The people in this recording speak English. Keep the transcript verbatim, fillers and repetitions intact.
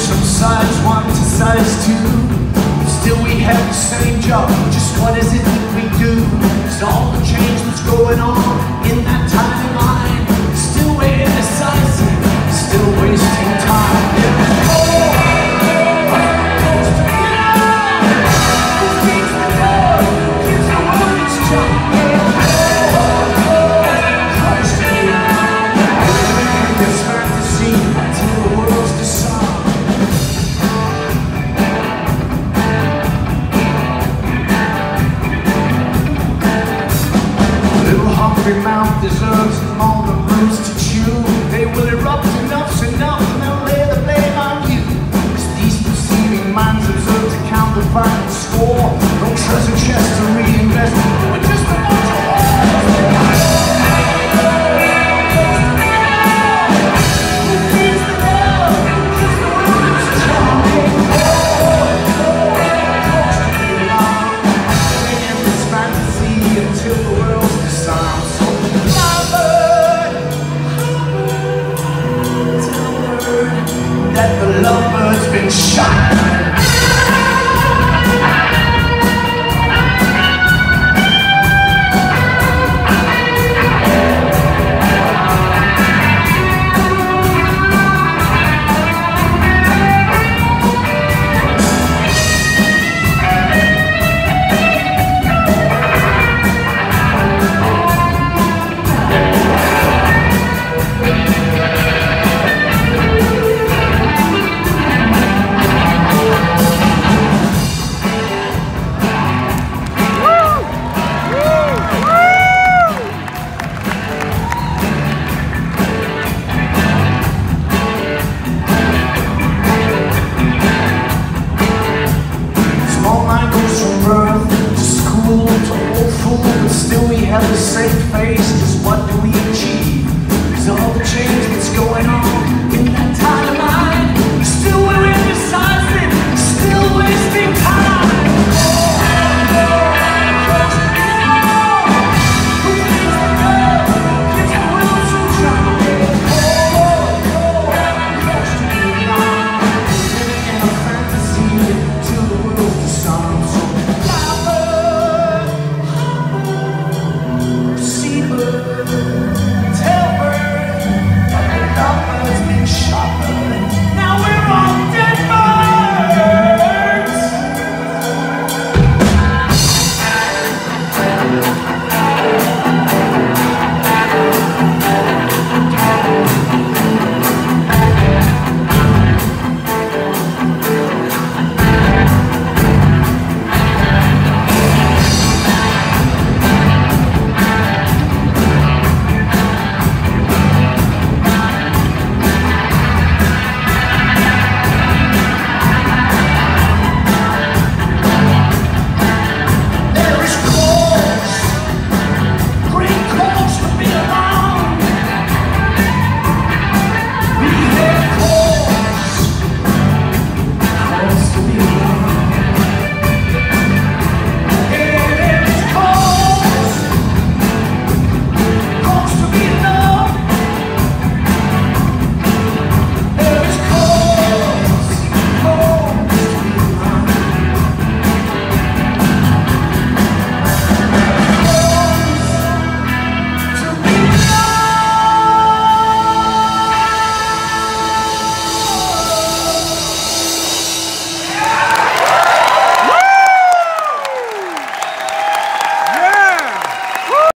switched from size one to size two. Still we have the same job, just what is it that we do? It's all the change that's going on in that timeline. Still we're indecisive, still wasting time. Hungry mouth deserves all the roots to chew. They will erupt, enough's enough, and they'll lay the blame on you. Cause these perceiving minds observe to count the final score. No treasure chest to reinvest, we're just a bunch of whores. Who needs the love? Just the world is charming. In this fantasy until the world's disarmed. That the lovebird's been shot. Still we have the same face.